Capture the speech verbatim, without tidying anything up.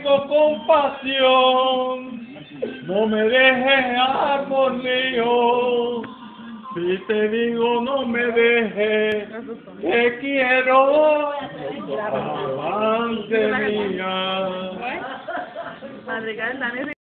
digo con pasión, no me dejes, amor mío. Si te digo no me dejes, te quiero, amante mía. Madrigal, dame